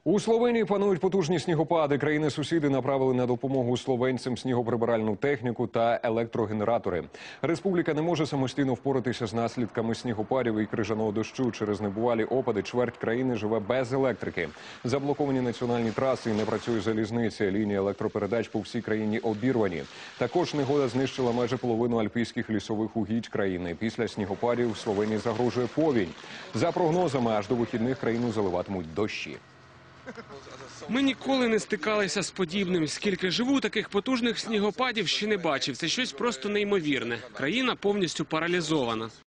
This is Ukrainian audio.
У Словенії панують потужні снігопади. Країни-сусіди направили на допомогу словенцям снігоприбиральну техніку та електрогенератори. Республіка не може самостійно впоратися з наслідками снігопадів і крижаного дощу. Через небувалі опади чверть країни живе без електрики. Заблоковані національні траси і не працює залізниця. Лінії електропередач по всій країні обірвані. Також негода знищила майже половину альпійських лісових угідь країни. Після снігопадів в Словенії загрожує повінь. За прогнозами, аж до вихідних країну заливатимуть дощі. Ми ніколи не стикалися з подібним. Скільки живу, таких потужних снігопадів ще не бачив. Це щось просто неймовірне. Країна повністю паралізована.